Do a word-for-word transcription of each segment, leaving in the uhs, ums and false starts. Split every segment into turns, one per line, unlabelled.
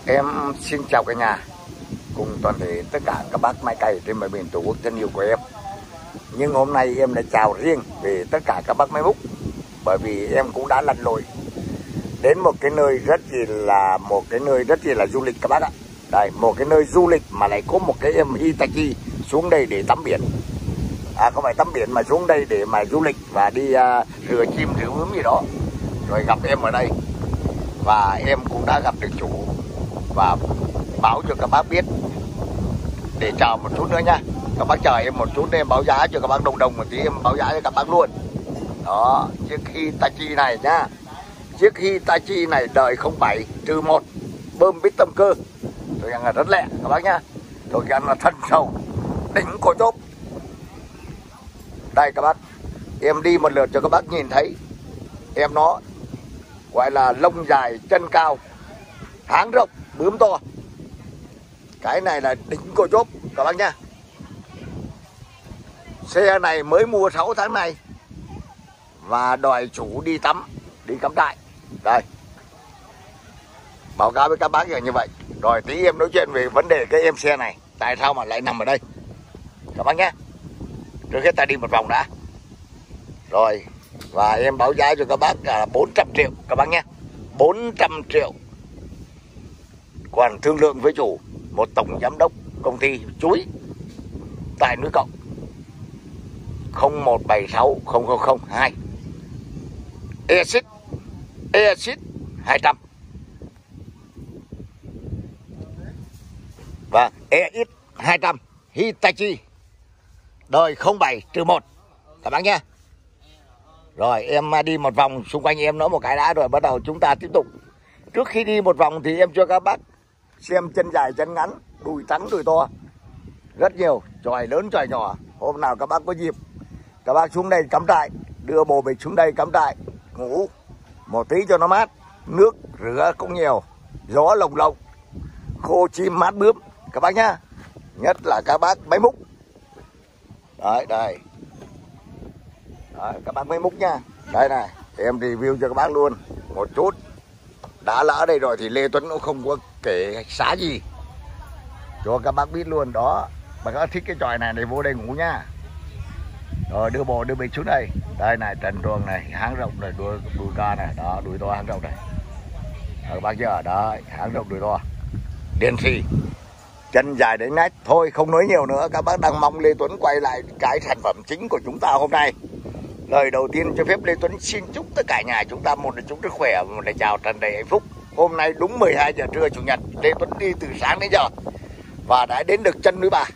Em xin chào cả nhà, cùng toàn thể tất cả các bác máy cày trên mọi miền Tổ quốc thân yêu của em. Nhưng hôm nay em lại chào riêng về tất cả các bác máy múc, bởi vì em cũng đã lặn lội đến một cái nơi rất là một cái nơi rất là du lịch các bác ạ. Đây, một cái nơi du lịch mà lại có một cái em Hitachi xuống đây để tắm biển. À, không phải tắm biển mà xuống đây để mà du lịch và đi uh, rửa chim rửa bướm gì đó. Rồi gặp em ở đây và em cũng đã gặp được chủ và báo cho các bác biết để chờ một chút nữa nha. Các bác chờ em một chút để em báo giá cho các bác đồng đồng một tí, em báo giá cho các bác luôn. Đó, chiếc Hitachi này nhá. Chiếc Hitachi này đời không bảy trừ một, bơm bít tâm cơ. Tôi rằng là rất lẹ các bác nhá. Tôi rằng là thân sầu, đỉnh cổ chốt. Đây các bác, em đi một lượt cho các bác nhìn thấy. Em nó gọi là lông dài, chân cao, háng rộng, bướm to. Cái này là đỉnh cổ chốt các bác nhá. Xe này mới mua sáu tháng này và đòi chủ đi tắm, đi cắm trại. Đây, báo cáo với các bác là như vậy. Rồi tí em nói chuyện về vấn đề cái em xe này, tại sao mà lại nằm ở đây các bác nhé. Trước hết ta đi một vòng đã. Rồi, và em báo giá cho các bác là bốn trăm triệu các bác nhé. Bốn trăm triệu. Còn thương lượng với chủ, một tổng giám đốc công ty chuối tại núi Cộng, không một bảy sáu không không không hai Exit Exit hai trăm và Exit hai trăm Hitachi đời không bảy trừ một các bác nhé. Rồi em đi một vòng xung quanh em nói một cái đã, rồi bắt đầu chúng ta tiếp tục. Trước khi đi một vòng thì em cho các bác xem chân dài chân ngắn, đùi trắng đùi to, rất nhiều, chòi lớn chòi nhỏ. Hôm nào các bác có dịp, các bác xuống đây cắm trại, đưa bồ bịch xuống đây cắm trại, ngủ một tí cho nó mát. Nước rửa cũng nhiều, gió lồng lộng, khô chim mát bướm các bác nhá. Nhất là các bác máy múc. Đấy, đây. Đấy, các bác máy múc nha. Đây này, em review cho các bác luôn một chút. Đã lỡ đây rồi thì Lê Tuấn cũng không có kể xá gì, cho các bác biết luôn đó. Mà các bác thích cái tròi này thì vô đây ngủ nhá. Rồi đưa bồ đưa bịch xuống đây. Đây này, trần truồng này, háng rộng này, đuôi, đuôi ca này, đó, đuôi to háng rộng này. Đó, các bác chưa? Đấy, háng rộng đuôi to. Đen xì, chân dài đến nách. Thôi không nói nhiều nữa, các bác đang mong Lê Tuấn quay lại cái sản phẩm chính của chúng ta hôm nay. Lời đầu tiên cho phép Lê Tuấn xin chúc tất cả nhà chúng ta một là chúc sức khỏe, một là chào tràn đầy hạnh phúc. Hôm nay đúng mười hai giờ trưa chủ nhật, Lê Tuấn đi từ sáng đến giờ và đã đến được chân núi Bà.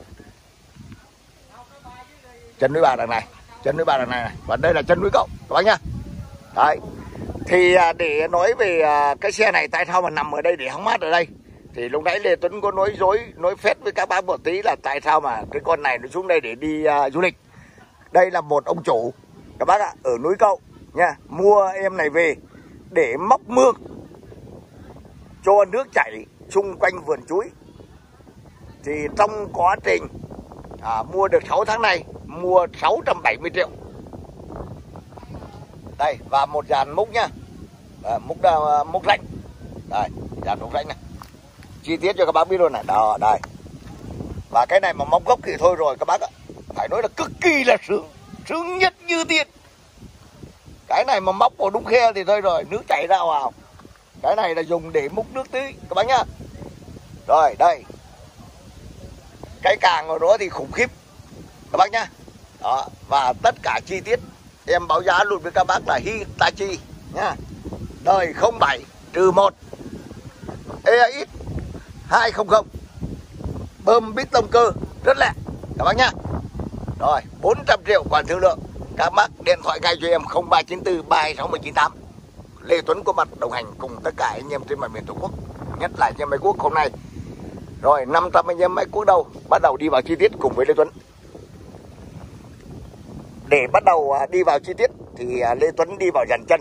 Chân núi Bà đằng này, chân núi Bà đằng này, này. Và đây là chân núi Cộng các bác nhá. Đấy. Thì để nói về cái xe này tại sao mà nằm ở đây để hóng mát ở đây, thì lúc nãy Lê Tuấn có nói dối, nói phét với các bác một tí là tại sao mà cái con này nó xuống đây để đi uh, du lịch. Đây là một ông chủ các bác ạ, ở núi Cộng nha, mua em này về để móc mương cho nước chảy xung quanh vườn chuối. Thì trong quá trình à, mua được sáu tháng này, mua sáu trăm bảy mươi triệu. Đây, và một dàn múc nha, à, múc uh, múc rãnh. Đây, dàn múc rãnh này, chi tiết cho các bác biết luôn này. Đó, đây. Và cái này mà móc gốc thì thôi rồi các bác ạ, phải nói là cực kỳ là sướng, sướng nhất như tiên. Cái này mà móc vào đúng khe thì thôi rồi, nước chảy ra vào. Cái này là dùng để múc nước tưới các bác nhá. Rồi đây, cái càng ở đó thì khủng khiếp các bác nhá. Đó, và tất cả chi tiết em báo giá luôn với các bác là Hitachi nhá, đời không bảy trừ một Exit hai không không, bơm bít tông cơ, rất lẹ các bác nhá. Rồi bốn trăm triệu còn thương lượng. Các bác điện thoại ngay cho em không ba chín tư ba hai sáu một chín tám. Lê Tuấn có mặt đồng hành cùng tất cả anh em trên mọi miền Tổ quốc, nhất là anh em máy quốc hôm nay. Rồi năm trăm anh em máy quốc đâu, bắt đầu đi vào chi tiết cùng với Lê Tuấn. Để bắt đầu đi vào chi tiết thì Lê Tuấn đi vào dàn chân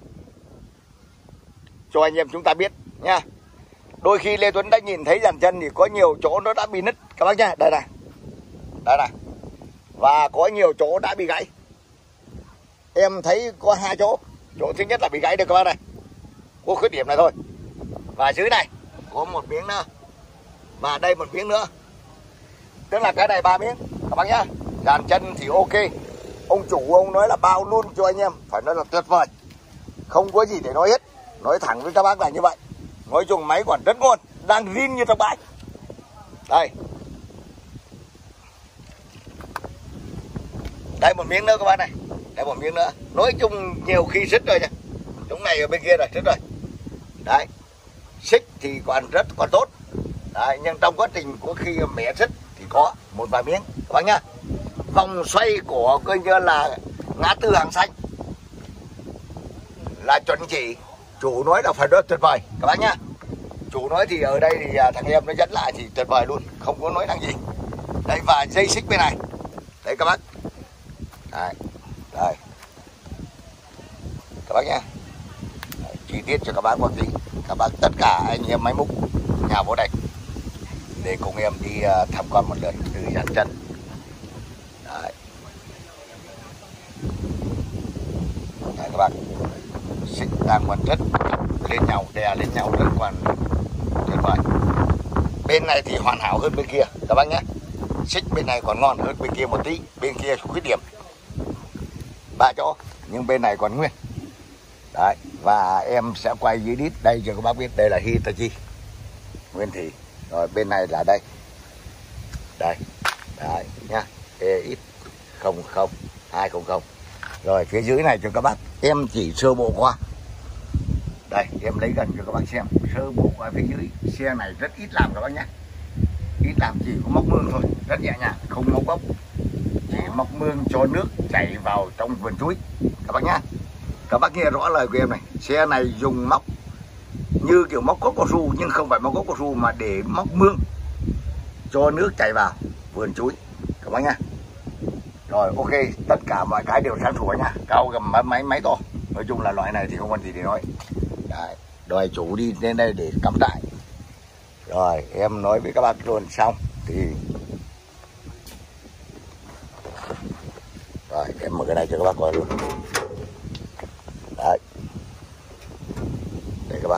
cho anh em chúng ta biết nha. Đôi khi Lê Tuấn đã nhìn thấy dàn chân thì có nhiều chỗ nó đã bị nứt các bác nha. Đây này, đây này, và có nhiều chỗ đã bị gãy. Em thấy có hai chỗ. Chỗ thứ nhất là bị gãy được các bác này, có khuyết điểm này thôi. Và dưới này có một miếng nữa. Và đây một miếng nữa. Tức là cái này ba miếng các bác nhá. Dàn chân thì ok. Ông chủ ông nói là bao luôn cho anh em, phải nói là tuyệt vời. Không có gì để nói hết. Nói thẳng với các bác là như vậy. Nói chung máy còn rất ngon, đang zin như trong bãi. Đây. Đây một miếng nữa các bác này. Đây một miếng nữa. Nói chung nhiều khi xích rồi nha. Chúng này ở bên kia rồi, xích rồi. Đấy. Xích thì còn rất còn tốt. Đấy, nhưng trong quá trình có khi mẹ xích thì có một vài miếng các bác nhá. Vòng xoay của coi như là ngã tư Hàng Xanh là chuẩn chỉ. Chủ nói là phải rất tuyệt vời các bác nhá. Chủ nói thì ở đây thì thằng em nó dẫn lại thì tuyệt vời luôn, không có nói thằng gì. Đây, và dây xích bên này. Đấy các bác. Đấy. Đây. Các bác nhá. Đấy, chi tiết cho các bác một tí. Các bác tất cả anh em máy múc nhà vô đây để cùng em đi tham quan một lượt từ dàn chân. Đấy. Đấy các bác. Xích đang còn rất lên nhau, đè lên nhau rất còn tuyệt vời. Bên này thì hoàn hảo hơn bên kia các bác nhé. Xích bên này còn ngon hơn bên kia một tí. Bên kia khuyết điểm ba chỗ, nhưng bên này còn nguyên. Đấy. Và em sẽ quay dưới đít đây cho các bác biết. Đây là Hitachi nguyên thị. Rồi bên này là đây. Đây. Đấy nhá. E X không không hai không không. Rồi phía dưới này cho các bác em chỉ sơ bộ qua. Đây em lấy gần cho các bác xem. Sơ bộ qua phía dưới. Xe này rất ít làm các bác nhé. Ít làm, chỉ có móc mương thôi. Rất nhẹ nhàng, không móc gốc. Chỉ móc mương cho nước chảy vào trong vườn chuối các bác nhá. Các bác nghe rõ lời của em này. Xe này dùng móc như kiểu móc cốc cao su, nhưng không phải móc cốc cao su mà để móc mương cho nước chảy vào vườn chuối các bác nhá. Rồi ok, tất cả mọi cái đều sáng sủa nhá. Cao gầm máy máy to. Nói chung là loại này thì không còn gì để nói. Đấy, đòi chủ đi lên đây để cắm trại. Rồi em nói với các bác luôn xong thì rồi em mở cái này cho các bác coi luôn. Đấy. Đây các bác.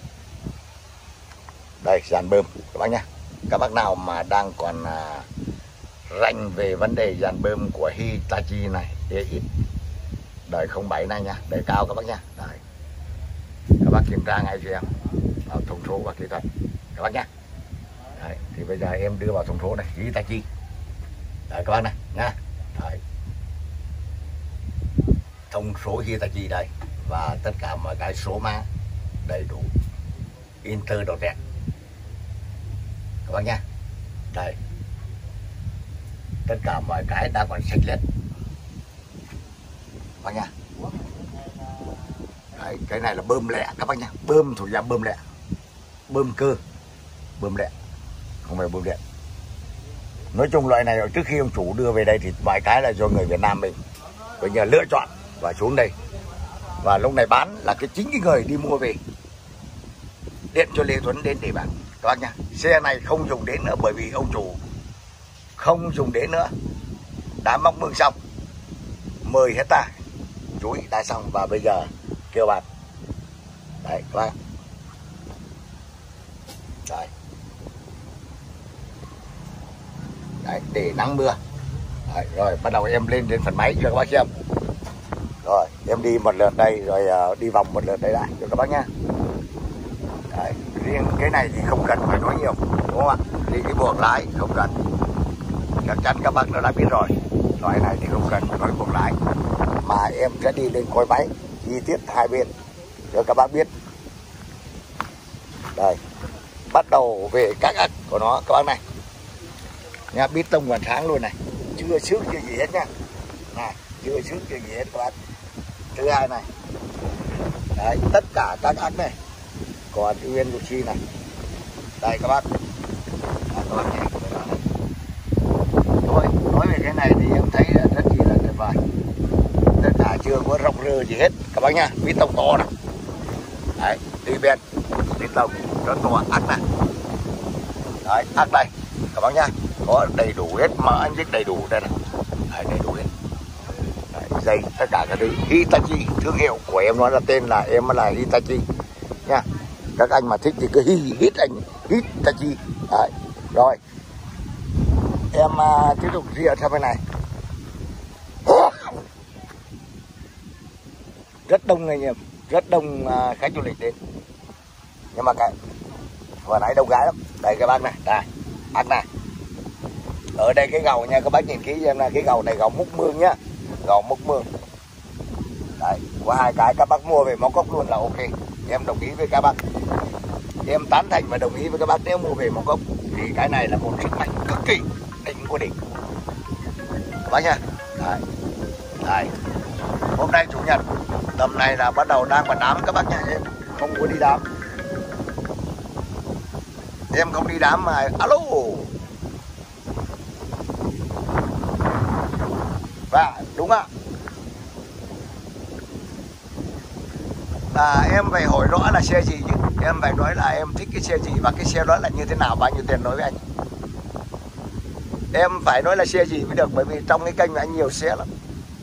Đây dàn bơm các bác nhá. Các bác nào mà đang còn à, rành về vấn đề dàn bơm của Hitachi này, E X đời không bảy này nha, đời cao các bác nha. Đấy. Các bác kiểm tra ngay cho em vào thông số và kỹ thuật các bác nhá. Đấy. Thì bây giờ em đưa vào thông số này Hitachi. Đấy các bác này nha. Đấy. Thông số Hitachi đây và tất cả mọi cái số mã đầy đủ, Inter đồ đẹp các bác nha. Đây tất cả mọi cái đã còn sạch lết các bác nha. Đấy, cái này là bơm lẹ các bác nha. Bơm thuộc dạng bơm lẹ, bơm cơ, bơm lẹ, không phải bơm điện. Nói chung loại này trước khi ông chủ đưa về đây thì vài cái là do người Việt Nam mình bây giờ lựa chọn và xuống đây. Và lúc này bán là cái chính cái người đi mua về điện cho Lê Tuấn đến để bán các bác nha. Xe này không dùng đến nữa bởi vì ông chủ không dùng đến nữa, đã móc mương xong mười hecta chuối đã xong và bây giờ kêu bán. Đấy các bác. Đấy. Đấy, để nắng mưa. Đấy, rồi bắt đầu em lên đến phần máy cho các bác xem. Rồi em đi một lượt đây rồi uh, đi vòng một lượt đây lại cho các bác nhá. Đấy, riêng cái này thì không cần phải nói nhiều đúng không ạ? Thì cái buộc lái không cần, chắc chắn các bác đã biết rồi. Loại này thì không cần phải nói buộc lái, mà em sẽ đi lên coi máy chi tiết hai bên cho các bác biết. Đây, bắt đầu về các ắc của nó các bác này nha. Bít tông còn sáng luôn này, chưa xước chưa gì hết nha. Này, chưa xước chưa gì hết các bác. Thứ hai này, đấy, tất cả các ắc này còn nguyên Lucy này. Đây các bác. Đây, các bác nhìn thôi, nói về cái này thì em thấy rất chi là tuyệt vời. Tất cả chưa có rộng rơ gì hết các bác nha. Bít tông to này. Đấy, đi bên bít tông rất to, ắc này. Đấy, ắc đây các bác nha. Có đầy đủ hết, mở anh biết đầy đủ đây này. Đấy, đầy đủ hết. Đấy, dây tất cả các thứ Hitachi, thương hiệu của em nói là tên là em là Hitachi nha. Các anh mà thích thì cứ hít hít anh hít Hitachi. Đấy. Rồi em uh, tiếp tục rìa theo bên này. Rất đông anh em, rất đông uh, khách du lịch đến. Nhưng mà cái vừa nãy đông gái lắm. Đây cái bác này, đây bác này. Ở đây cái gầu nha, các bác nhìn kỹ em này, cái gầu này gầu múc mương nhá, gầu múc mương. Đấy, có hai cái các bác mua về móng cốc luôn là ok. Em đồng ý với các bác, em tán thành và đồng ý với các bác nếu mua về móng cốc thì cái này là một sức mạnh cực kỳ đỉnh của đỉnh các bác nha. Đấy. Đấy. Hôm nay chủ nhật tầm này là bắt đầu đang vào đám các bác nha, em không có đi đám, em không đi đám mà alo. Và đúng ạ. À, em phải hỏi rõ là xe gì chứ. Em phải nói là em thích cái xe gì và cái xe đó là như thế nào, bao nhiêu tiền nói với anh. Em phải nói là xe gì mới được, bởi vì trong cái kênh của anh nhiều xe lắm.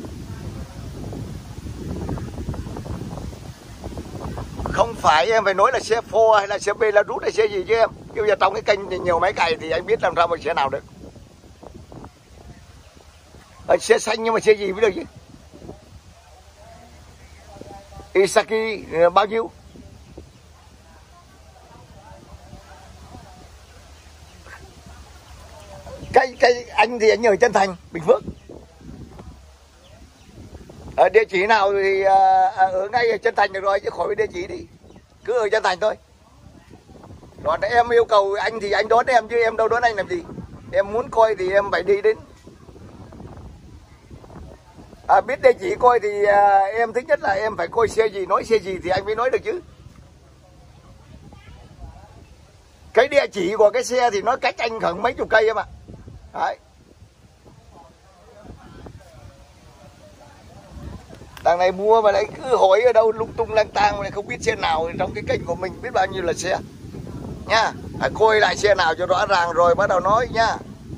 Không phải em phải nói là xe Ford hay là xe Belarus hay xe gì chứ em. Bây giờ trong cái kênh thì nhiều máy cày thì anh biết làm sao mà xe nào được. Ở xe xanh nhưng mà xe gì mới được chứ. Isaki bao nhiêu? Cái cái anh thì anh ở Trân Thành, Bình Phước. Ở địa chỉ nào thì uh, ở ngay ở Trân Thành được rồi, chứ khỏi địa chỉ đi. Cứ ở Trân Thành thôi. Còn em yêu cầu anh thì anh đón em chứ em đâu đón anh làm gì. Em muốn coi thì em phải đi đến. À, biết địa chỉ coi thì à, em thích nhất là em phải coi xe gì, nói xe gì thì anh mới nói được chứ. Cái địa chỉ của cái xe thì nó cách anh khoảng mấy chục cây em ạ. Đấy. Đằng này mua mà lại cứ hỏi ở đâu lung tung lang tang mà lại không biết xe nào, trong cái kênh của mình biết bao nhiêu là xe. Nha, phải coi lại xe nào cho rõ ràng rồi bắt đầu nói nha.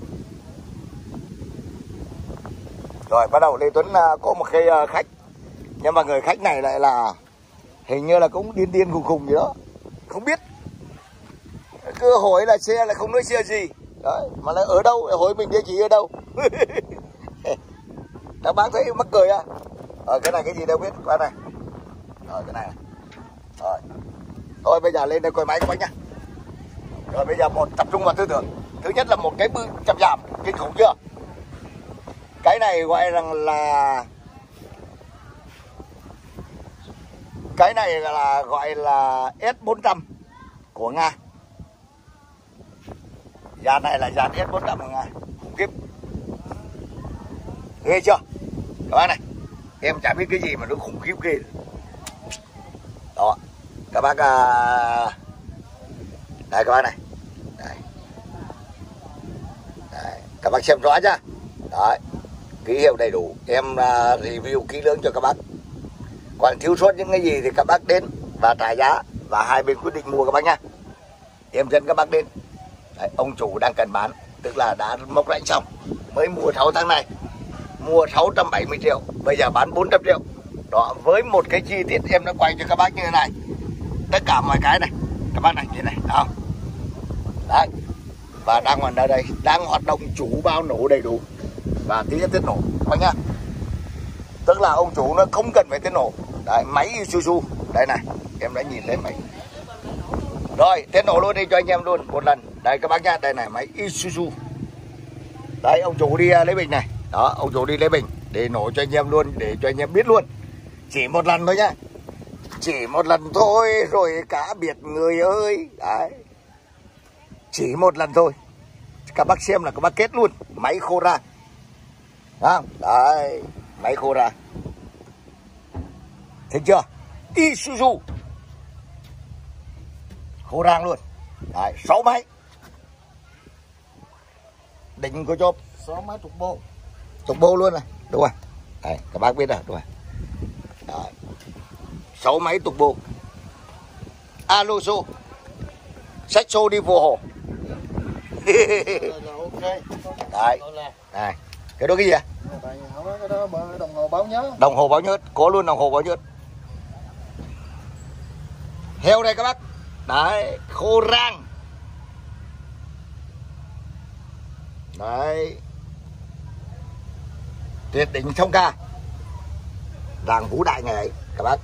Rồi bắt đầu Lê Tuấn uh, có một cái uh, khách. Nhưng mà người khách này lại là hình như là cũng điên điên khùng khùng gì đó, không biết. Cứ hỏi là xe lại không nói xe gì. Đấy, mà lại ở đâu, hỏi mình địa chỉ ở đâu. Các bác thấy mắc cười à? Ờ, cái này cái gì đâu biết, qua này. Rồi cái này. Rồi. Thôi bây giờ lên đây coi máy của anh nhá. Rồi bây giờ một tập trung vào tư tưởng. Thứ nhất là một cái bự chậm giảm, kinh khủng chưa? Cái này gọi rằng là cái này là gọi là S bốn trăm của Nga. Dàn này là dàn S bốn trăm của Nga. Khủng khiếp. Ghê chưa? Các bác này, em chả biết cái gì mà nó khủng khiếp ghê. Đó. Các bác à... đây các bác này. Đây. Đây. Các bác xem rõ chưa? Đấy. Ký hiệu đầy đủ, em uh, review kỹ lưỡng cho các bác. Còn thiếu sót những cái gì thì các bác đến và trả giá và hai bên quyết định mua các bác nhá. Em dẫn các bác đến. Đấy, ông chủ đang cần bán, tức là đã móc rãnh xong, mới mua sáu tháng này, mua sáu trăm bảy mươi triệu, bây giờ bán bốn trăm triệu. Đó, với một cái chi tiết em đã quay cho các bác như thế này, tất cả mọi cái này, các bác này như này, đó. Đấy, và đang hoàn ở đây, đang hoạt động chủ bao nổ đầy đủ và tí tiết nổ các nhá. Tức là ông chủ nó không cần phải tiết nổ. Đấy, máy Isuzu đây này, em đã nhìn thấy máy. Rồi tiết nổ luôn đi cho anh em luôn một lần. Đây các bác nhá, đây này máy Isuzu. Đấy, ông chủ đi lấy bình này. Đó, ông chủ đi lấy bình để nổ cho anh em luôn, để cho anh em biết luôn. Chỉ một lần thôi nhá, chỉ một lần thôi rồi cả biệt người ơi. Đấy, chỉ một lần thôi. Các bác xem là các bác kết luôn. Máy khô ra. À, đấy, máy khô ra. Thấy chưa? Isuzu khô rang luôn. Đấy, sáu máy. Đỉnh của chốt
sáu máy trục bô.
Trục bô luôn này, đúng rồi. Đấy, các bác biết rồi, đúng rồi. Đấy, sáu máy trục bô. Alonso xách xô đi vô hồ. Đấy, này, cái đó cái gì à?
Cái đó đồng hồ báo nhớ.
Đồng hồ báo nhớt, có luôn đồng hồ báo nhớt. Heo đây các bác, Đấy, khô rang. Đấy, tuyệt đỉnh sông Ca, làng Vũ Đại ngày ấy các bác,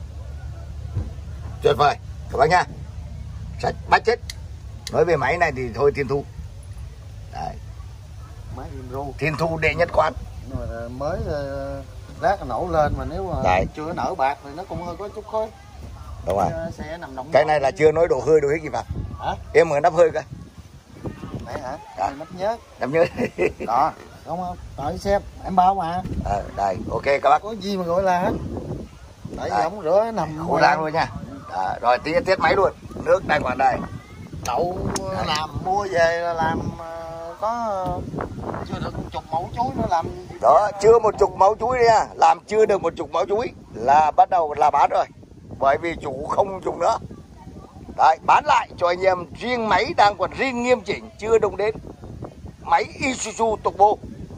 tuyệt vời các bác nha, sạch bát chết. Nói về máy này thì thôi Thiên Thu. Đấy,
máy Thiên Thu,
Thiên Thu đệ nhất quán.
mà mới rác nổ lên mà nếu mà
Đấy.
chưa nở bạc thì nó cũng hơi có chút khói.
Đúng rồi.
Xe nằm động.
Cái này là chưa nói đổ hơi đổ hết gì vào.
Hả?
Em mở nắp hơi coi.
Đấy hả?
Đó.
Nắp nhớ.
Nắp nhớ.
Đó, không không? Đợi xem, em bao mà.
Ờ, đây, ok các bác.
Có gì mà gọi là hết. Đợi ống rửa nằm
Khô rang luôn nha. À, rồi tiết tiết máy luôn. Nước đây còn đây.
Đậu làm mua về là làm có chưa được chục mẫu chuối nữa làm.
Đó, chưa một chục mẫu chuối nha, làm chưa được một chục mẫu chuối là bắt đầu là bán rồi. Bởi vì chủ không dùng nữa. Đấy, bán lại cho anh em, riêng máy đang còn riêng nghiêm chỉnh, chưa động đến. Máy Isuzu Turbo.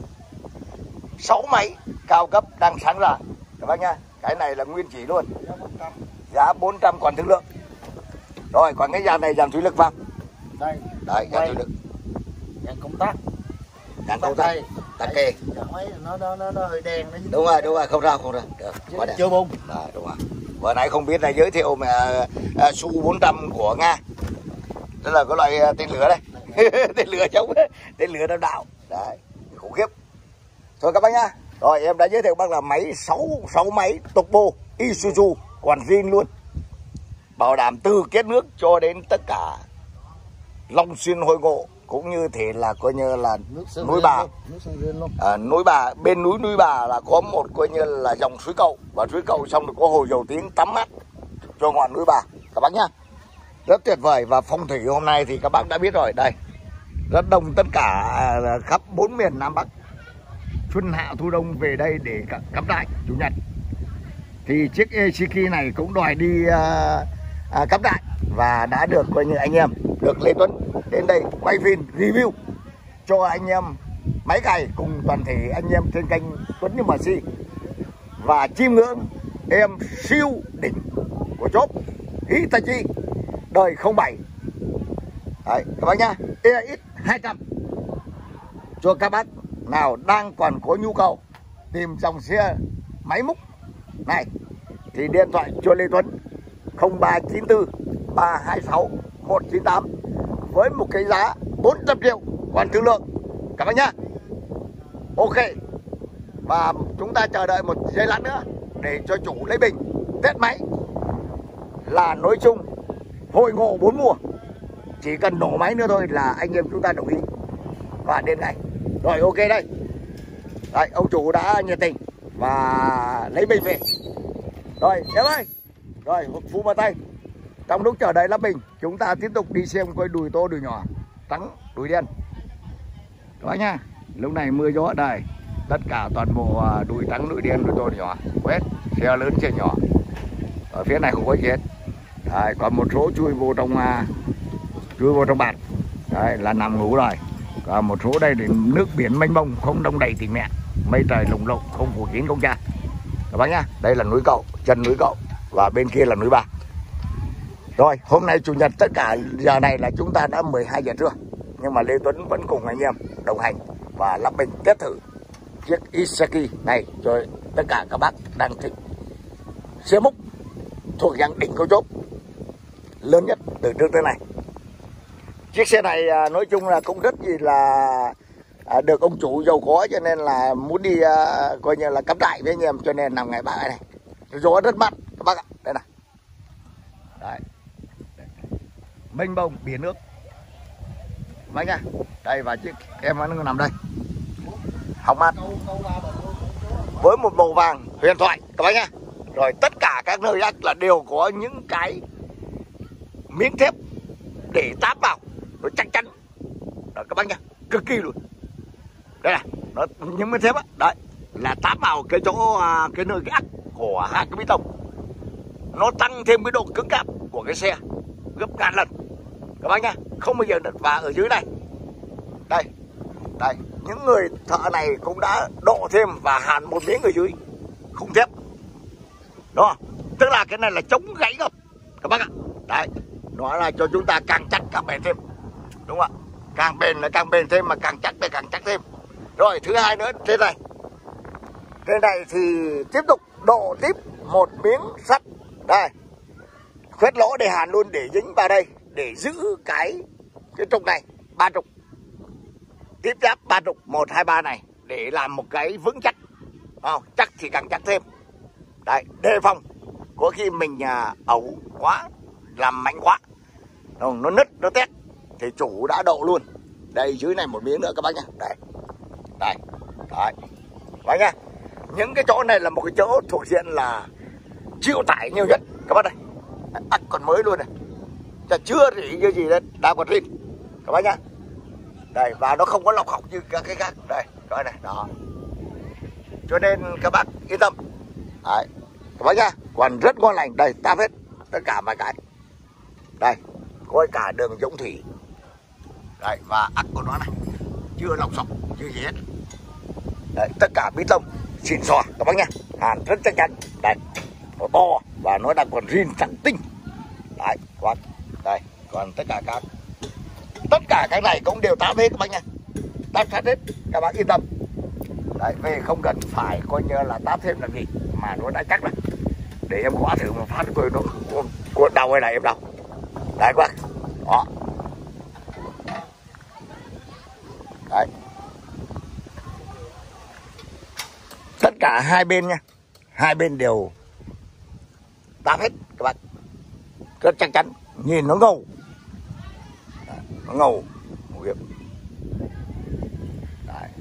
sáu máy cao cấp đang sáng ra các bác nha. Cái này là nguyên chỉ luôn. Giá bốn trăm còn thương lượng. Rồi, còn cái dàn này dàn thủy lực vào.
Đây.
Đấy, dàn thủy lực.
Dàn công tác.
Dàn công tác. Tắc kê.
Nó, nó, nó, nó hơi đen. Nó
đúng rồi, đúng rồi, không sao, không sao. Được, quá đẹp.
Chưa bung.
Đấy, đúng rồi. Vừa nãy không biết là giới thiệu mà uh, Su bốn trăm của Nga. Tức là cái loại uh, tên lửa đây. Tên lửa chống, tên lửa đạn đạo. Đấy, khủng khiếp. Thôi các bác nhá. Rồi em đã giới thiệu bác là máy sáu sáu máy Turbo Isuzu còn zin luôn. Bảo đảm từ kết nước cho đến tất cả Long Xuyên Hội Ngộ, cũng như thế là coi như là núi Bà. À, núi Bà, bên núi núi Bà là có một coi như là dòng suối Cầu, và suối Cầu xong rồi có hồ dầu tiếng tắm mát cho ngọn núi Bà các bác nhá. Rất tuyệt vời. Và phong thủy hôm nay thì các bác đã biết rồi. Đây, rất đông tất cả khắp bốn miền Nam Bắc, xuân hạ thu đông về đây để cắm trại chủ nhật. Thì chiếc Exiki này cũng đòi đi uh, uh, cắm trại, và đã được coi như anh em được Lê Tuấn đến đây quay phim review cho anh em máy cày cùng toàn thể anh em trên kênh Tuấn như Mà Si, và chiêm ngưỡng em siêu đỉnh của chốt Hitachi đời không bảy. Đấy các bác nhá, e ích hai trăm cho các bác nào đang còn có nhu cầu tìm dòng xe máy múc này thì điện thoại cho Lê Tuấn không ba chín tư ba hai sáu một chín tám với một cái giá bốn trăm triệu còn thương lượng các bác nhá. Ok, và chúng ta chờ đợi một giây lát nữa để cho chủ lấy bình test máy. Là nói chung hội ngộ bốn mùa, chỉ cần nổ máy nữa thôi là anh em chúng ta đồng ý và đến ngay. Rồi ok đây. Đấy, ông chủ đã nhiệt tình và lấy bình về. Rồi em ơi. Rồi phụ vào tay. Trong lúc chờ đợi lắp bình, chúng ta tiếp tục đi xem coi đùi to đùi nhỏ, trắng đùi đen. Đó nha. Lúc này mưa gió đây. Tất cả toàn bộ đùi trắng đùi đen đùi to đùi nhỏ. Quét, xe lớn xe nhỏ. Ở phía này không có gì hết. Đấy, còn một số chui vô trong chui vô trong bạt. Đấy là nằm ngủ rồi. Còn một số đây thì nước biển mênh mông, không đông đầy tình mẹ, mây trời lùng lục, không phủ kín công cha các bác nhá. Đây là núi Cậu, chân núi Cậu, và bên kia là núi Bà. Rồi hôm nay chủ nhật, tất cả giờ này là chúng ta đã mười hai giờ trưa, nhưng mà Lê Tuấn vẫn cùng anh em đồng hành và lắp bình test thử chiếc Exiki này cho tất cả các bác đang thích xe múc thuộc dạng đỉnh cao chốt lớn nhất từ trước tới nay. Chiếc xe này nói chung là cũng rất gì là được ông chủ giàu có, cho nên là muốn đi coi như là cắm trại với anh em, cho nên nằm ngày bãi này gió rất mát các bác ạ. Đây này, đấy, mênh mông biển nước bác nhá. Đây, và chiếc em nó nằm đây hóng mát với một màu vàng huyền thoại các bác nhá. Rồi tất cả các nơi ác là đều có những cái miếng thép để táp vào nó chắc chắn. Đó, các bác nhá, cực kỳ luôn. Đây này, nó những miếng thép á, đấy là táp vào cái chỗ cái nơi cái ắc của hai cái bê tông, nó tăng thêm cái độ cứng cáp của cái xe gấp ngàn lần các bác nhá, không bao giờ được. Và ở dưới này, đây đây những người thợ này cũng đã độ thêm và hàn một miếng ở dưới khung thép đó, tức là cái này là chống gãy gập các bác ạ. Đấy, nó là cho chúng ta càng chắc càng bền thêm, đúng không ạ? Càng bền là càng bền thêm, mà càng chắc là càng chắc thêm. Rồi thứ hai nữa, trên này trên này thì tiếp tục độ tiếp một miếng sắt đây, khoét lỗ để hàn luôn, để dính vào đây để giữ cái cái trục này, ba trục tiếp giáp, ba trục một hai ba này để làm một cái vững chắc. Không, chắc thì càng chắc thêm. Đấy, đề phòng có khi mình à, ẩu quá, làm mạnh quá, không, nó nứt, nó tét thì chủ đã độ luôn. Đây dưới này một miếng nữa các bác nhá. Đây, đây, đấy, các bác nhá. Những cái chỗ này là một cái chỗ thuộc diện là chịu tải nhiều nhất các bác đây. Ắt còn mới luôn này, chả chưa rỉ như gì đấy, đã còn rin các bác nhá. Đây, và nó không có lọc hỏng như các cái khác. Đây, coi này, đó. Cho nên các bác yên tâm. Đấy, các bác nhá, còn rất ngon lành. Đây, táp hết tất cả mọi cái. Đây, coi cả đường Dũng Thủy. Đây, và ắc của nó này, chưa lọc sọc, chưa gì hết. Đấy, tất cả bê tông xịn sò các bác nhá, hàn rất chắc chắn. Đây, nó to và nó đang còn rin trắng tinh. Đấy, các bác. Đây, còn tất cả các tất cả cái này cũng đều táp hết các bác nhá, táp sát hết, các bác yên tâm. Đấy, về không cần phải coi như là táp thêm làm gì, mà nó đã chắc rồi. Để em gõ thử một phát coi nó có đau hay là em đau. Đấy các bác, đó. Đấy, tất cả hai bên nha, hai bên đều táp hết các bác, rất chắc chắn, nhìn nó ngầu. Đấy, nó ngầu. Đấy.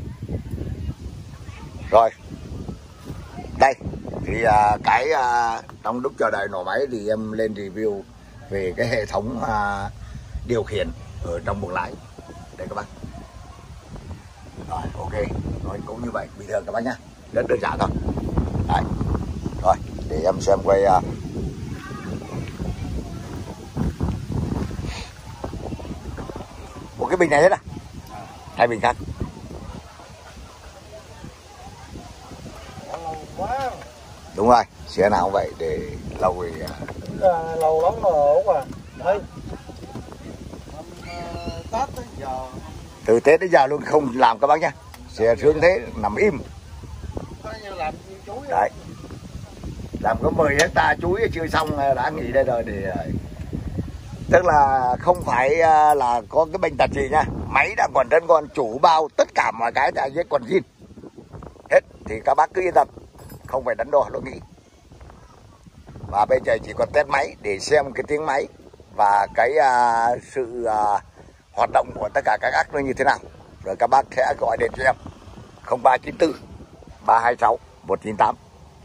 Rồi đây thì à, cái à, trong lúc chờ đợi nổ máy thì em lên review về cái hệ thống à, điều khiển ở trong buồng lái đây các bác. Rồi ok, nói cũng như vậy bình thường các bác nhá, rất đơn giản thôi. Đấy. Rồi để em xem quay uh... một cái bình này hết à, hai bình khác. Đúng rồi, xe nào cũng vậy, để lâu thì
à, lâu lắm rồi ổn à. Đấy. Tết tới giờ,
từ Tết đến giờ luôn không làm các bác nhá, xe sướng thế nằm im.
Làm chuối
đấy, làm có mười hecta chuối chưa xong đã nghỉ đây rồi. Để tức là không phải là có cái bệnh tật gì nha, máy đã còn rất ngon, chủ bao tất cả mọi cái đã với còn zin hết, thì các bác cứ yên tâm, không phải đắn đo lo nghĩ. Và bây giờ chỉ còn test máy để xem cái tiếng máy và cái uh, sự uh, hoạt động của tất cả các ắc nó như thế nào, rồi các bác sẽ gọi điện cho em không ba chín tư ba hai sáu một chín tám.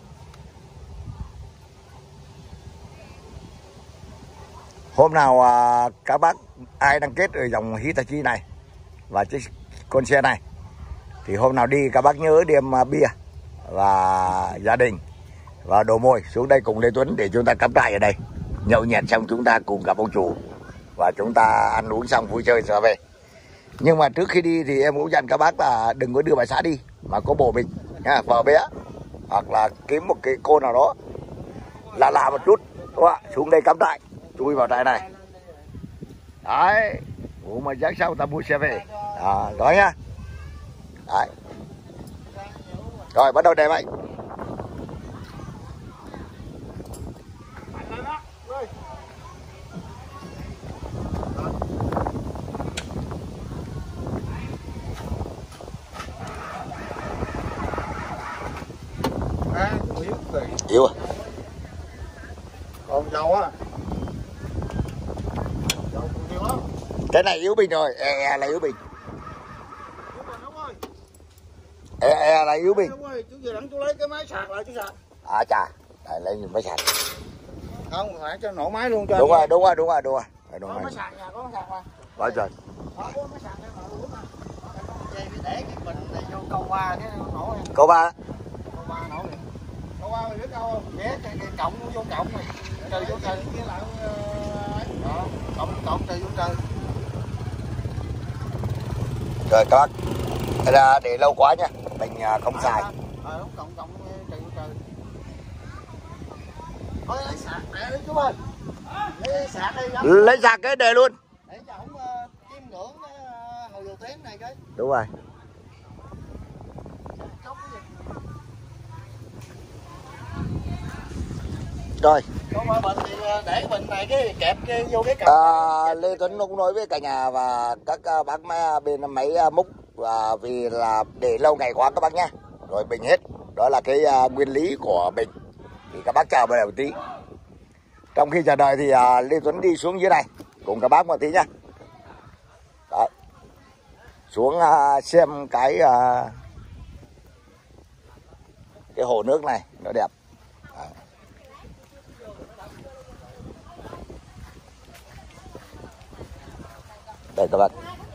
Hôm nào uh, các bác ai đăng kết ở dòng Hitachi này và chiếc con xe này thì hôm nào đi các bác nhớ đem uh, bia và gia đình và đồ mồi xuống đây cùng Lê Tuấn để chúng ta cắm trại ở đây, nhậu nhẹt xong chúng ta cùng gặp ông chủ và chúng ta ăn uống xong vui chơi trở về. Nhưng mà trước khi đi thì em cũng dặn các bác là đừng có đưa bà xã đi mà có bồ mình nha, vợ bé, hoặc là kiếm một cái cô nào đó lạ lạ một chút, đúng không ạ? Xuống đây cắm trại, chui vào trại này đấy, ủa mà chắc sau ta mua xe về à, đó nhá. Đấy. Rồi bắt đầu đè mạnh. Yếu à?
Còn dầu á. Dầu nhiều lắm.
Cái này yếu bình rồi, e, e là yếu bình. E, e là yếu bình.
Đúng rồi, chú vừa đặng chú lấy cái máy sạc lại chú sạc.
À chà, đây lấy nhìn máy sạc.
Không, phải cho nổ máy luôn cho.
Đúng rồi, đúng rồi, đúng rồi, đúng rồi. Đúng
có
rồi.
máy sạc nhà, có máy sạc mà.
Có rồi.
Đó, có máy sạc đây mà luôn mà. Vậy để cái bình này vô câu ba cái nổ này.
Câu ba.
Câu ba nổ này. Câu ba mày biết đâu không? Vé cái, cái cộng vô cộng này. Trừ vô trừ với lại đó, cộng cộng trừ vô trừ.
Rồi các bác. Cái ra để lâu quá nha, mình không xài.
Ờ đúng, cộng cộng trừ vô trừ. Thôi lấy sạc mẹ đi chú ơi. Lấy sạc đi.
Lấy sạc cái đề luôn.
Để cho ổng chiêm ngưỡng hồi đầu tiếng này cái.
Đúng rồi. Rồi.
Bình thì để bình này cái kẹp cái vô cái cặp.
À, Lê Tuấn cũng nói với cả nhà và các bác bên máy múc và vì là để lâu ngày quá các bác nhá. Rồi bình hết. Đó là cái uh, nguyên lý của bình. Thì các bác chờ một tí. Trong khi chờ đợi thì uh, Lê Tuấn đi xuống dưới này cùng các bác một tí nhá. Đấy. Xuống uh, xem cái uh, cái hồ nước này nó đẹp. Đấy. Đây các bác.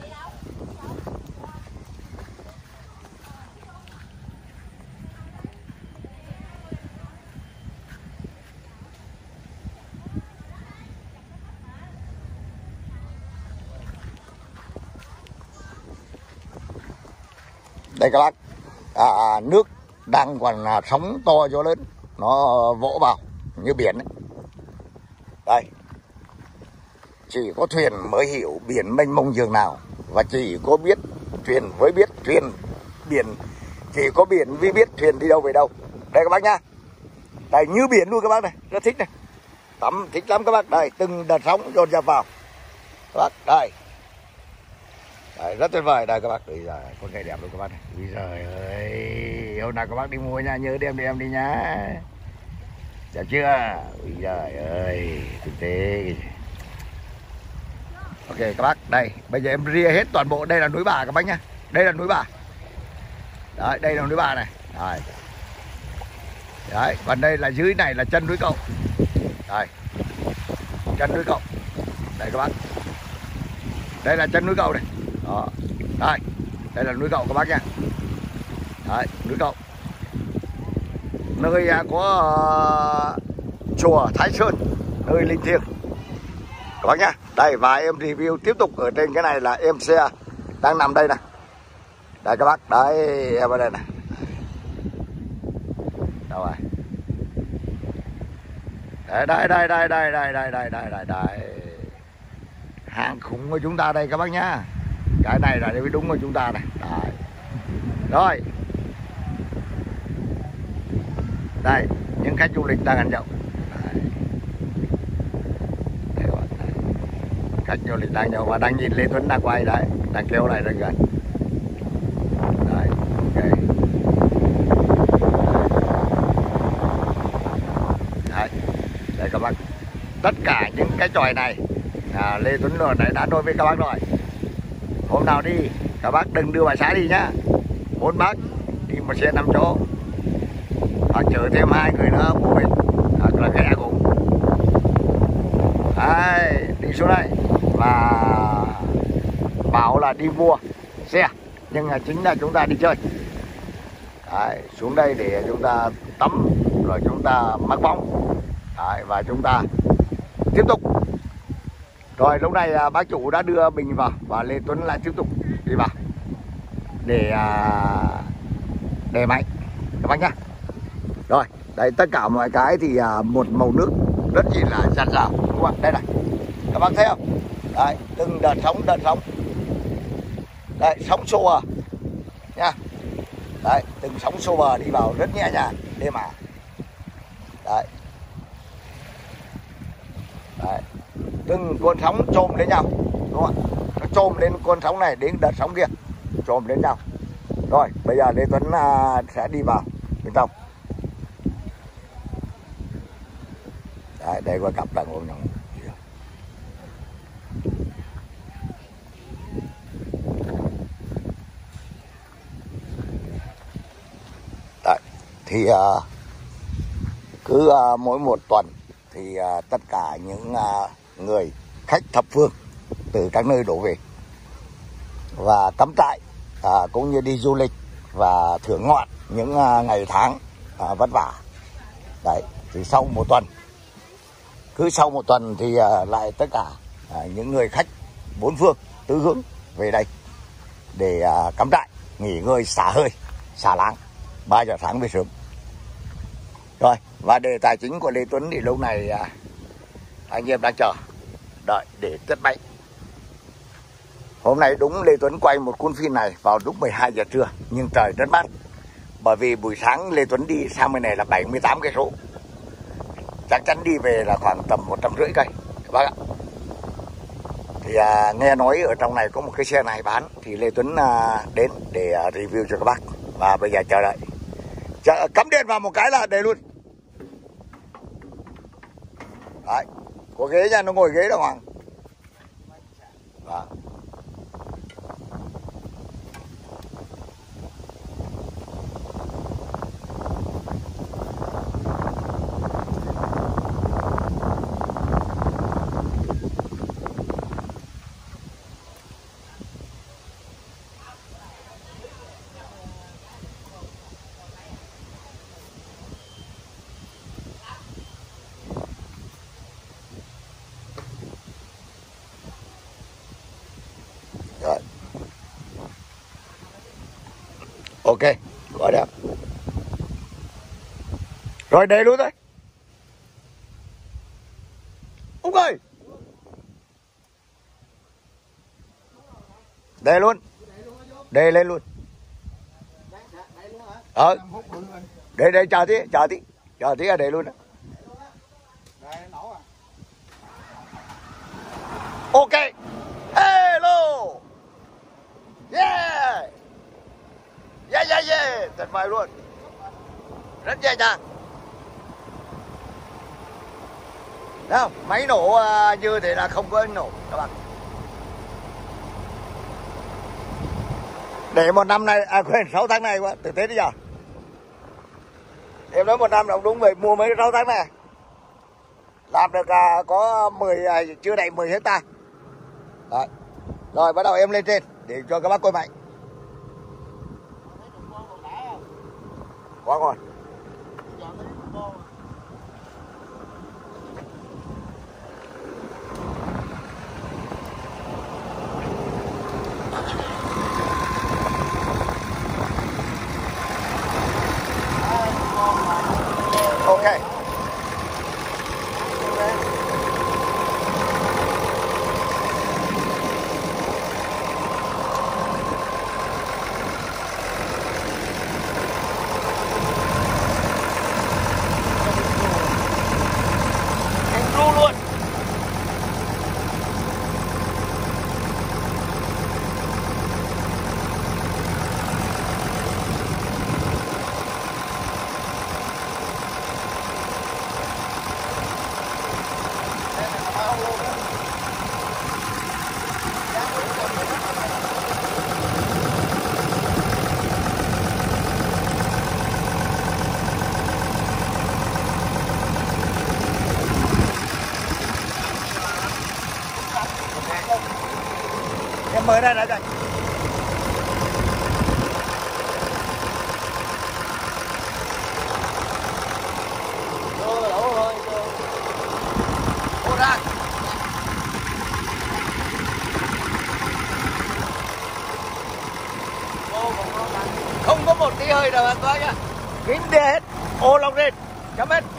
Đây các bác. À, nước đang còn là sóng to gió lớn, nó vỗ vào như biển ấy. Đây. Chỉ có thuyền mới hiểu biển mênh mông dường nào, và chỉ có biết thuyền với biết thuyền biển, chỉ có biển với biết thuyền đi đâu về đâu. Đây các bác nhá. Đây như biển luôn các bác này, rất thích này. Tắm thích lắm các bác. Đây từng đợt sóng dồn dập vào. Các bác đây. Đấy, rất tuyệt vời. Đây các bác, bây giờ con cây đẹp luôn các bác này. Bây giờ ơi, hôm nào các bác đi mua nha, nhớ đem đem đi nhá. Chào chưa? Bây giờ ơi, thực tế. Ok các bác, đây, bây giờ em ria hết toàn bộ. Đây là núi Bà các bác nhá. Đây là núi Bà. Đấy, đây là núi Bà này. Đấy. Đấy, còn đây là dưới này là chân núi Cậu. Đây. Chân núi Cậu. Đây các bác. Đây là chân núi Cậu này. Đó. Đây. Đây là núi Cậu các bác nha. Đấy, núi Cậu. Nơi có uh, chùa Thái Sơn, nơi linh thiêng. Các bác nhá. Đây, và em review tiếp tục ở trên cái này là em xe đang nằm đây này. Đây các bác, đấy em ở đây này. Đâu rồi? Đấy, đây đây đây đây đây đây đây đây đây đây. Hàng khủng của chúng ta đây các bác nhá. Cái này là đúng của chúng ta này. Đấy. Rồi. Đây, những khách du lịch đang ăn nhậu. Khách du lịch đang nhậu và đang nhìn Lê Tuấn đang quay đấy, đang kéo lại rất gần. Đấy, ok. Đấy, đây các bác. Tất cả những cái tròi này à, Lê Tuấn rồi này đã nói với các bác rồi. Hôm nào đi, các bác đừng đưa bà xã đi nhá. Bốn bác đi một xe năm chỗ, hoặc chở thêm hai người nữa của mình, hoặc là ghé cùng. Đấy, đi xuống đây và bảo là đi mua xe, nhưng mà chính là chúng ta đi chơi. Đấy, xuống đây để chúng ta tắm rồi chúng ta mắc bóng. Đấy, và chúng ta tiếp tục. Rồi lúc này bác chủ đã đưa mình vào và Lê Tuấn lại tiếp tục đi vào để để máy các bác nhá. Rồi đây tất cả mọi cái thì một màu nước rất chỉ là dạt dào các bạn. Đây này các bác thấy không? Đấy, từng đợt sóng đợt sóng. Đấy, sóng xô bờ nha. Đấy, từng sóng xô bờ đi vào rất nhẹ nhàng để mà. Đấy. Đấy. Từng con sóng chôm đến nhau, đúng không ạ? Nó chôm lên con sóng này đến đợt sóng kia, chôm đến nhau. Rồi, bây giờ Lê Tuấn à, sẽ đi vào bên trong. Đấy, đây có cặp đàn ông nhau. Đấy, thì à, cứ à, mỗi một tuần thì à, tất cả những à, người khách thập phương từ các nơi đổ về và cắm trại à, cũng như đi du lịch và thưởng ngoạn những à, ngày tháng à, vất vả. Đấy, thì sau một tuần, cứ sau một tuần thì à, lại tất cả à, những người khách bốn phương tứ hướng về đây để à, cắm trại, nghỉ ngơi, xả hơi, xả láng. Ba giờ sáng về sớm. Rồi, và đề tài chính của Lê Tuấn thì lúc này à, anh em đang chờ đợi để cất máy. Hôm nay đúng Lê Tuấn quay một cuốn phim này vào lúc mười hai giờ trưa, nhưng trời rất mát. Bởi vì buổi sáng Lê Tuấn đi sang bên này là bảy mươi tám cây số, chắc chắn đi về là khoảng tầm một trăm rưỡi cây các bác ạ. Thì à, nghe nói ở trong này có một cái xe này bán, thì Lê Tuấn à, đến để à, review cho các bác. Và bây giờ chờ đợi, chờ, cắm điện vào một cái là để luôn. Đấy, có ghế nha, nó ngồi ghế đâu Hoàng. Đó. Rồi. Ok, quá đẹp. Rồi để luôn thôi. Úc ơi. Để luôn. Để lên luôn. Ờ. Để để chờ tí, chờ tí. Chờ tí là để luôn đó. Ok. Hello. Yeah. Yeah yeah yeah, tuyệt vời luôn. Rất nhẹ nhàng. Thấy không? Máy nổ uh, như thế là không có nổ các bạn. Để một năm nay, à quên, sáu tháng này quá, từ Tết đến giờ. Em nói một năm là đúng vậy, mua mấy sáu tháng này. Làm được uh, có mười, uh, chưa đầy mười hecta. Đấy. Rồi bắt đầu em lên trên để cho các bác coi mạnh. Quá ngon. Ok. Em mới đây này đây. Rồi, đổ rồi. Ô ra. Không có một tí hơi nào các bác nhá. Kín đê hết, ô lông lên, chấm hết.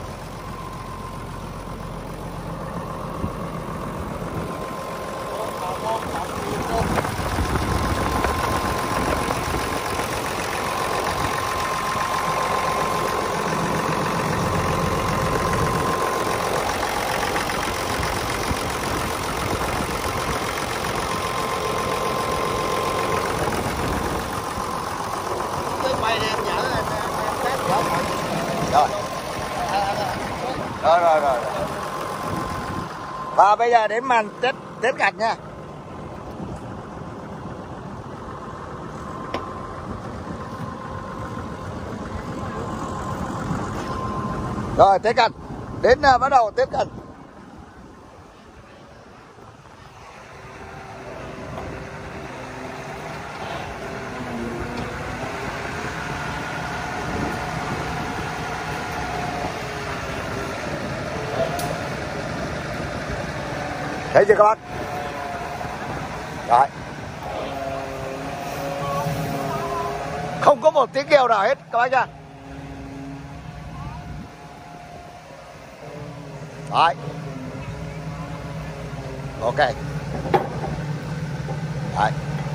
Rồi. Rồi rồi rồi. Và bây giờ đến màn test test gạch nha. Rồi test gạch. Đến uh, bắt đầu test gạch. Thấy chưa các bác? Đấy. Không có một tiếng kêu nào hết các bác nha. Đấy. Ok. Đấy.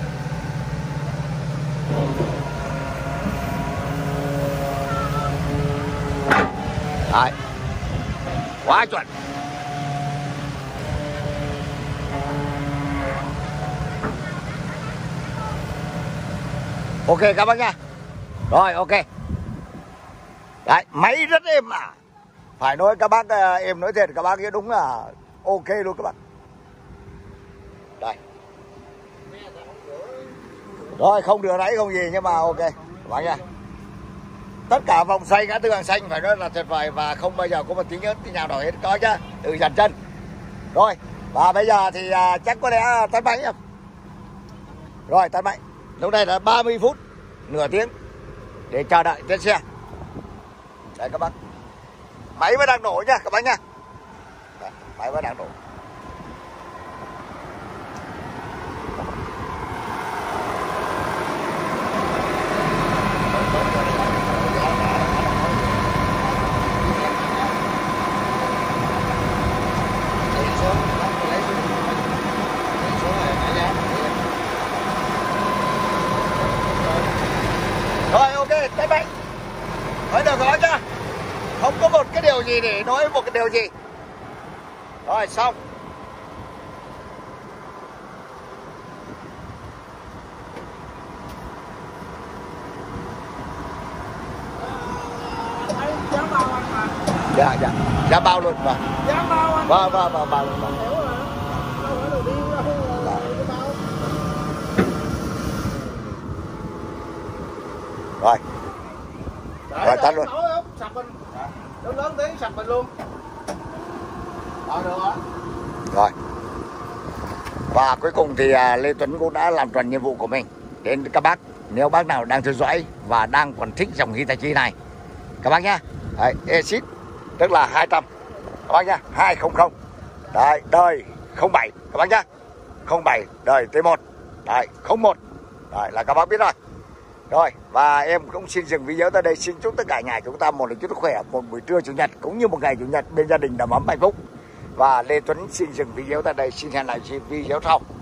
Đấy. Quá chuẩn. Ok các bác nha. Rồi ok. Đấy, máy rất êm à. Phải nói các bác, em nói thiệt các bác ấy đúng là ok luôn các bác. Đây. Rồi không đưa đáy không gì nhưng mà ok các bác nha. Tất cả vòng xoay ngã tư Hàng Xanh phải nói là tuyệt vời và không bao giờ có một tí nhớ tí nào đổi hết, coi chứ, từ dàn chân. Rồi, và bây giờ thì à, chắc có lẽ tắt máy không? Rồi tắt máy. Lúc này là ba mươi phút, nửa tiếng để chờ đợi trên xe. Đây các bác. Máy vẫn đang nổ nha các bác nha. Đây, máy vẫn đang nổ. Rồi ok, tắt máy. Nói được rồi chưa? Không có một cái điều gì để nói một cái điều gì. Rồi xong.
Giá bao anh mà.
Dạ dạ. Giá bao luôn mà.
Giá bao anh.
Vâng vâng vâng bao luôn.
Hiểu rồi. Đâu phải đồ điêu đâu. Cái bao.
Rồi. Rồi tắt luôn.
Sập mình. Lớn lớn tí sập mình luôn. Rồi được rồi.
Rồi. Và cuối cùng thì à, Lê Tuấn cũng đã làm tròn nhiệm vụ của mình. Đến các bác, nếu bác nào đang theo dõi và đang còn thích dòng Hitachi này, các bác nhá. Đấy, Exit tức là hai trăm. Các bác nhá, hai trăm. Đấy, đời không bảy các bác nhá. không bảy đời T một. Đấy, không một. Đấy là các bác biết rồi. Rồi, và em cũng xin dừng video tại đây. Xin chúc tất cả nhà chúng ta một lần chúc sức khỏe, một buổi trưa chủ nhật cũng như một ngày chủ nhật bên gia đình đầm ấm hạnh phúc. Và Lê Tuấn xin dừng video tại đây. Xin hẹn lại video sau.